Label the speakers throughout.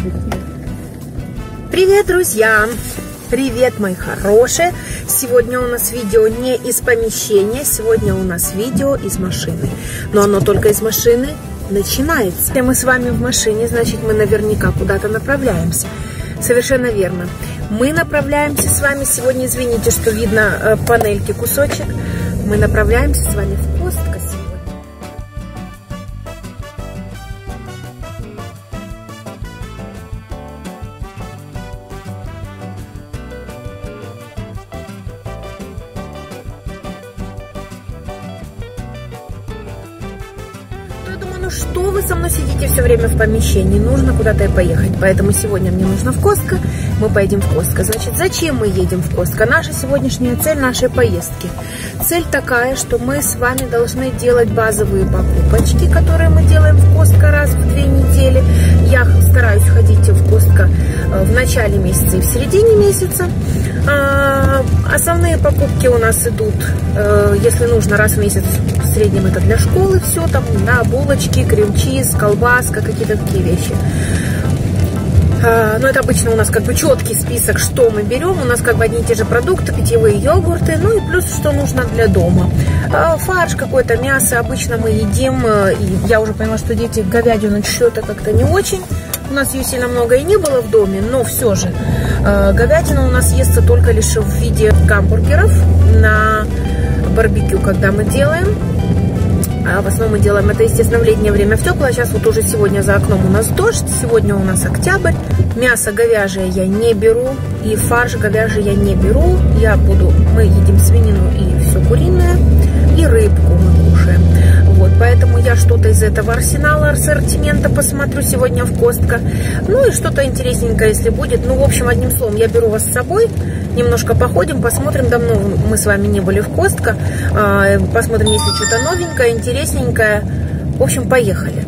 Speaker 1: Привет, друзья! Привет, мои хорошие! Сегодня у нас видео не из помещения, сегодня у нас видео из машины. Но оно только из машины начинается. Если мы с вами в машине, значит мы наверняка куда-то направляемся. Совершенно верно. Мы направляемся с вами сегодня, извините, что видно панельки кусочек. Мы направляемся с вами в Костко сегодня. Что вы со мной сидите все время в помещении? Нужно куда-то и поехать. Поэтому сегодня мне нужно в Костко. Мы поедем в Костко. Значит, зачем мы едем в Костко? Наша сегодняшняя цель нашей поездки. Цель такая, что мы с вами должны делать базовые покупочки, которые мы делаем в Костко раз в 2 недели. Я стараюсь ходить в Костко в начале месяца и в середине месяца. Основные покупки у нас идут, если нужно, раз в месяц. В среднем это для школы все, там, да, булочки, крем-чиз, колбаска, какие-то такие вещи. Но это обычно у нас как бы четкий список, что мы берем. У нас как бы одни и те же продукты, питьевые йогурты, ну и плюс, что нужно для дома. Фарш какое-то, мясо обычно мы едим. И я уже поняла, что дети говядину что-то как-то не очень. У нас ее сильно много и не было в доме, но все же говядина у нас естся только лишь в виде гамбургеров на барбекю, когда мы делаем. В основном мы делаем это, естественно, в летнее время в теплое. Сейчас вот уже сегодня за окном у нас дождь, сегодня у нас октябрь. Мясо говяжье я не беру, и фарш говяжий я не беру. Мы едим свинину и все куриное, и рыбку мы кушаем. Вот, поэтому я что-то из этого арсенала, ассортимента посмотрю сегодня в Костко. Ну и что-то интересненькое, если будет. Ну, в общем, одним словом, я беру вас с собой. Немножко походим, посмотрим. Давно мы с вами не были в Костко. Посмотрим, если что-то новенькое, интересненькое. В общем, поехали.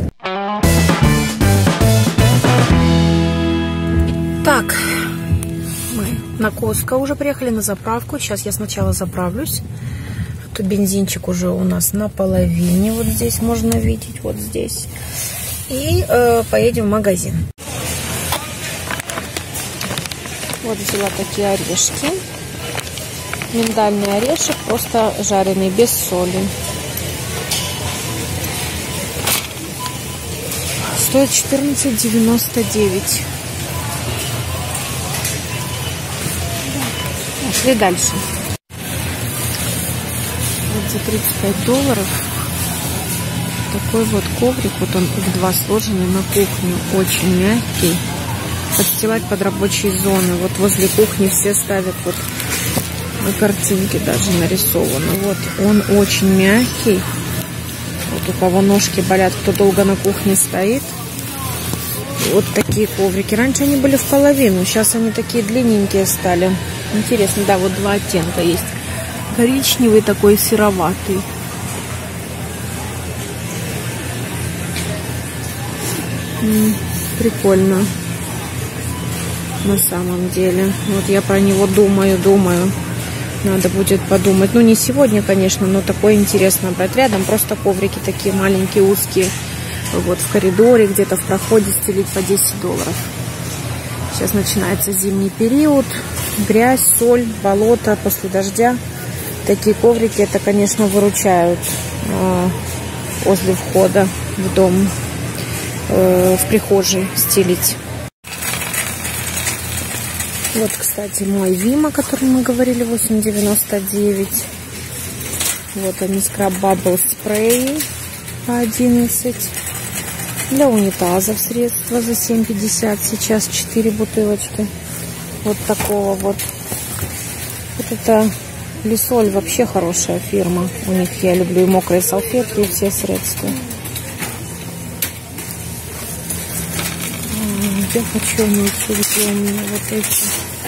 Speaker 1: Так, мы на Костко уже приехали, на заправку. Сейчас я сначала заправлюсь. Тут бензинчик уже у нас наполовине. Вот здесь можно видеть, вот здесь. И поедем в магазин. Вот взяла такие орешки. Миндальный орешек, просто жареный, без соли. Стоит 14,99. Пошли дальше. Вот за $35 такой вот коврик. Вот он в 2 сложенный на кухню. Очень мягкий. Подстилать под рабочие зоны. Вот возле кухни все ставят, вот на картинке даже нарисовано. Вот он очень мягкий. Вот у кого ножки болят, кто долго на кухне стоит. Вот такие коврики. Раньше они были в половину, сейчас они такие длинненькие стали. Интересно, да, вот 2 оттенка есть. Коричневый такой, сероватый. Прикольно. На самом деле. Вот я про него думаю. Надо будет подумать. Ну, не сегодня, конечно, но такое интересно брать рядом. Просто коврики такие маленькие, узкие. Вот в коридоре, где-то в проходе стелить по $10. Сейчас начинается зимний период. Грязь, соль, болото после дождя. Такие коврики, это, конечно, выручают возле входа в дом, в прихожей стелить. Вот, кстати, мой Вим, о котором мы говорили, 8,99. Вот они, скраб бабл спрей по 11. Для унитазов средства за 7,50. Сейчас 4 бутылочки. Вот такого вот. Вот это Лисоль, вообще хорошая фирма. У них я люблю и мокрые салфетки, и все средства. Я хочу найти, где у меня вот эти.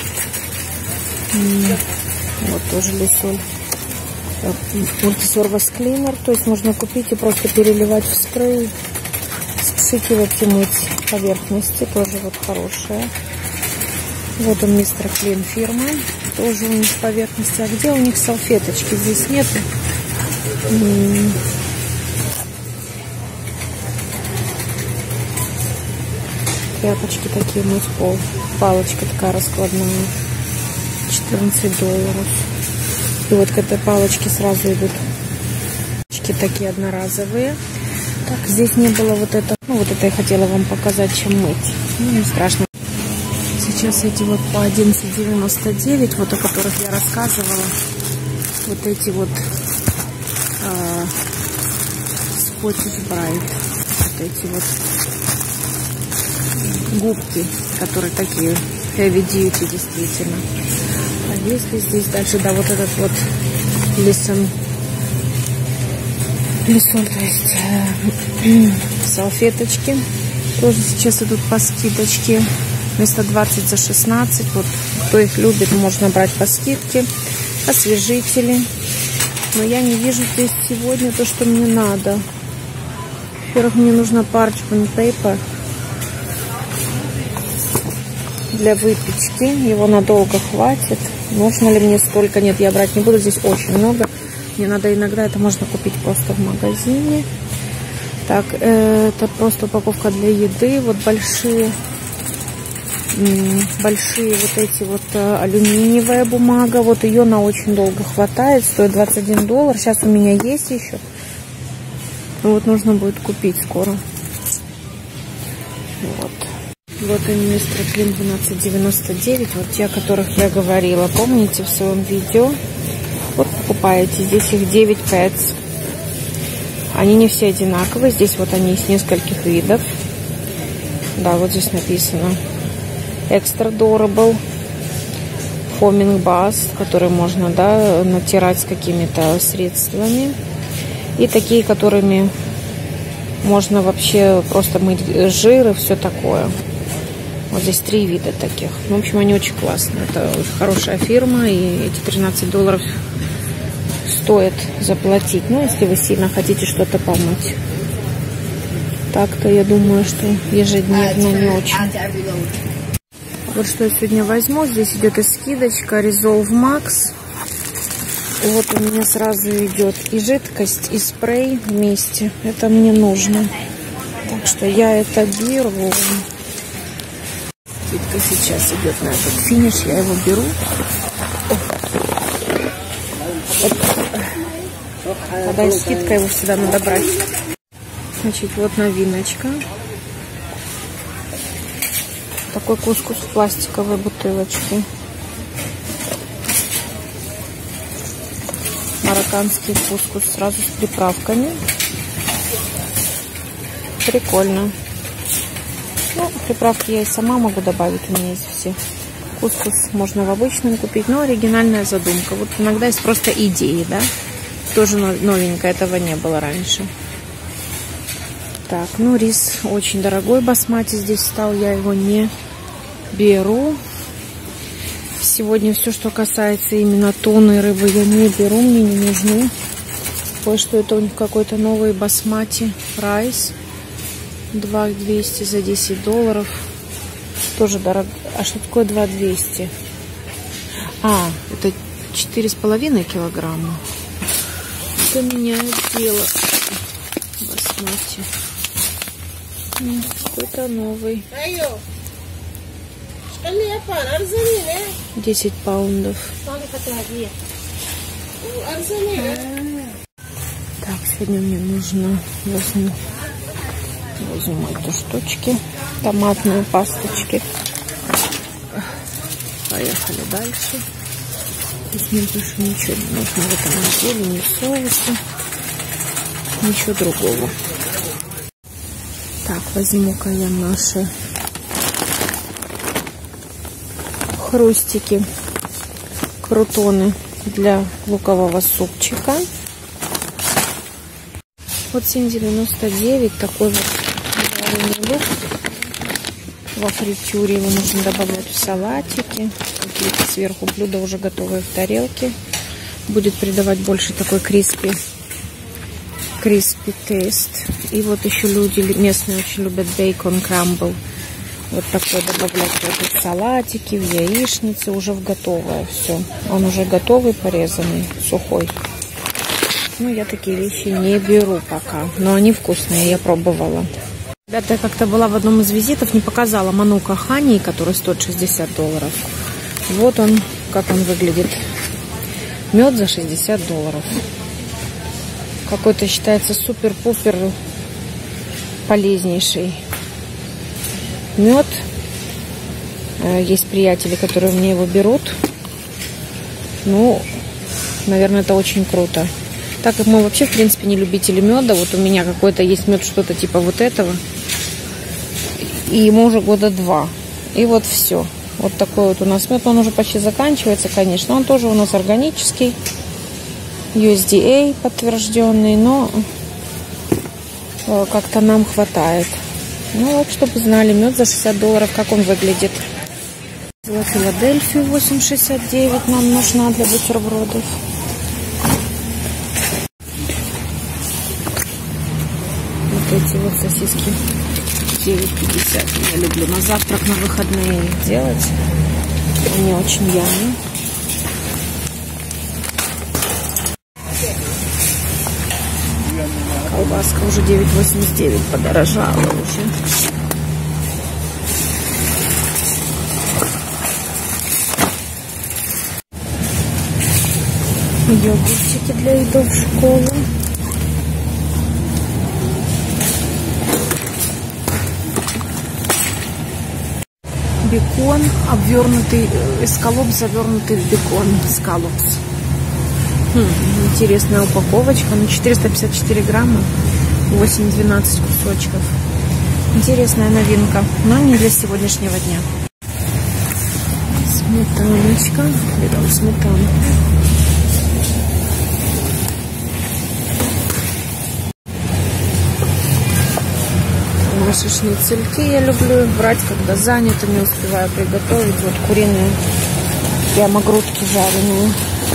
Speaker 1: Вот тоже Лисоль. Мультисервис клинер. То есть можно купить и просто переливать в спрей. Вспшикивать и мыть поверхности. Тоже вот хорошая. Вот он, мистер Клин фирма. Тоже у них поверхности. А где у них салфеточки? Здесь нету. тряпочки такие мыть пол. Палочка такая раскладная. $14. И вот к этой палочке сразу идут такие одноразовые. Так, здесь не было вот это. Ну, вот это я хотела вам показать, чем мыть. Ну, не страшно. Сейчас эти вот по $11.99, вот о которых я рассказывала. Вот эти вот Scottish Brite. Вот эти вот губки, которые такие heavy duty действительно. А если здесь дальше, да, вот этот вот Listen, то есть салфеточки тоже сейчас идут по скидочке. Вместо 20 за 16. Вот кто их любит, можно брать по скидке. Освежители. Но я не вижу здесь сегодня то, что мне надо. Во-первых, мне нужна parchment paper для выпечки. Его надолго хватит. Нужно ли мне столько? Нет, я брать не буду. Здесь очень много. Мне надо иногда, это можно купить просто в магазине. Так, это просто упаковка для еды. Вот большие вот эти вот алюминиевая бумага. Вот ее на очень долго хватает. Стоит $21. Сейчас у меня есть еще. Вот нужно будет купить скоро. Вот. Вот и мистер Клин $12.99. Вот те, о которых я говорила. Помните в своем видео? Вот покупаете. Здесь их 9 пэтс. Они не все одинаковые. Здесь вот они из нескольких видов. Да, вот здесь написано Extra Durable Foaming Bath, который можно, да, натирать с какими-то средствами. И такие, которыми можно вообще просто мыть жир и все такое. Вот здесь 3 вида таких. В общем, они очень классные. Это очень хорошая фирма, и эти $13 стоит заплатить. Ну, если вы сильно хотите что-то помыть. Так-то я думаю, что ежедневно не очень. Вот что я сегодня возьму. Здесь идет и скидочка Resolve Max. Вот у меня сразу идет и жидкость, и спрей вместе. Это мне нужно. Так что я это беру. Скидка сейчас идет на этот финиш. Я его беру. Когда есть скидка, его всегда надо брать. Значит, вот новиночка. Такой кускус в пластиковой бутылочке. Марокканский кускус сразу с приправками. Прикольно. Ну, приправки я и сама могу добавить, у меня есть все. Кускус можно в обычном купить, но оригинальная задумка. Вот иногда есть просто идеи, да? Тоже новенькое, этого не было раньше. Так, ну рис очень дорогой, басмати здесь стал, я его не беру. Сегодня все, что касается именно тонны рыбы, я не беру, мне не нужны. Кое-что это у них какой-то новый басмати райс. 2,200 за $10. Тоже дорого. А что такое 2,200? А, это 4,5 килограмма. Это меняет дело. Басмати. Какой-то новый. 10 паундов. Так, сегодня мне нужно возьму эту штучки, томатные пасточки. Поехали дальше. Здесь мне больше ничего не нужно в этом отделе, ни соуса, ничего другого. Так, возьму-ка я наши хрустики, крутоны для лукового супчика. Вот 7,99, такой вот лук. Во фритюре его нужно добавлять в салатики. Какие-то сверху блюда уже готовые в тарелке. Будет придавать больше такой криспи тест. И вот еще люди местные очень любят бейкон крамбл. Вот такой добавлять в салатики, в яичницы, уже в готовое все. Он уже готовый, порезанный, сухой. Ну, я такие вещи не беру пока, но они вкусные, я пробовала. Ребята, я как-то была в одном из визитов, не показала манука хани, который стоит $60. Вот он, как он выглядит. Мед за $60. Какой-то считается супер-пупер полезнейший мед. Есть приятели, которые мне его берут. Ну, наверное, это очень круто. Так как мы вообще, в принципе, не любители меда, вот у меня какой-то есть мед, что-то типа вот этого. И ему уже года 2. И вот все. Вот такой вот у нас мед. Он уже почти заканчивается, конечно. Он тоже у нас органический. USDA подтвержденный, но как-то нам хватает. Ну вот, чтобы знали, мед за $60, как он выглядит. Филадельфию 8,69 нам нужна для бутербродов. Вот эти вот сосиски 9,50. Я люблю на завтрак, на выходные их делать. Они очень ямные. Колбаска уже 9,89 подорожала уже. Йогуртики для еды в школу. Бекон, обвернутый, эскалоп, завернутый в бекон. Скалопс. Интересная упаковочка. Ну, 454 грамма. 8-12 кусочков. Интересная новинка, но не для сегодняшнего дня. Сметаночка. Берем сметану. Наши шницельки я люблю брать, когда занята, не успеваю приготовить. Вот куриные, прямо грудки жареные.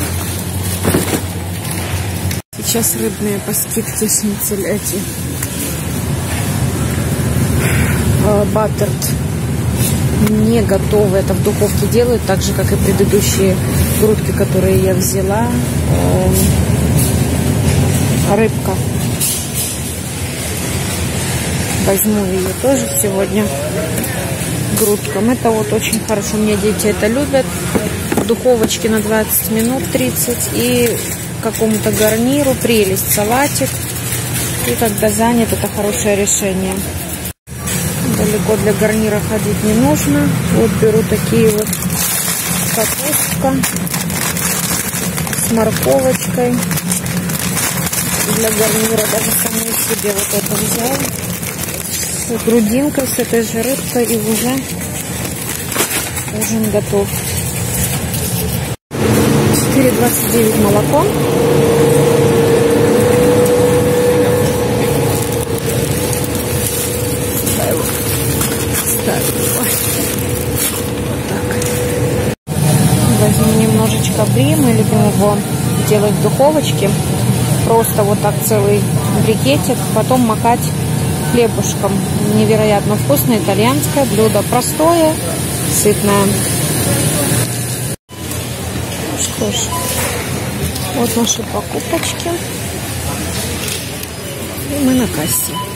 Speaker 1: Сейчас рыбные по скидке шницель эти. Баттерд не готовы, это в духовке делают, так же как и предыдущие грудки, которые я взяла. Рыбка. Возьму ее тоже сегодня грудкам. Это вот очень хорошо. У меня дети это любят. В духовочке на 20 минут 30. И какому-то гарниру прелесть. Салатик. И когда занят, это хорошее решение. Далеко для гарнира ходить не нужно. Вот беру такие вот капустка с морковочкой. Для гарнира даже самой себе вот это взяла. С грудинкой, с этой же рыбкой, и уже ужин готов. 4,29 молоко. Возьму немножечко бри, мы любим его делать в духовочке. Просто вот так целый брикетик, потом макать хлебушком. Невероятно вкусное итальянское блюдо. Простое, сытное. Что ж, вот наши покупочки. И мы на кассе.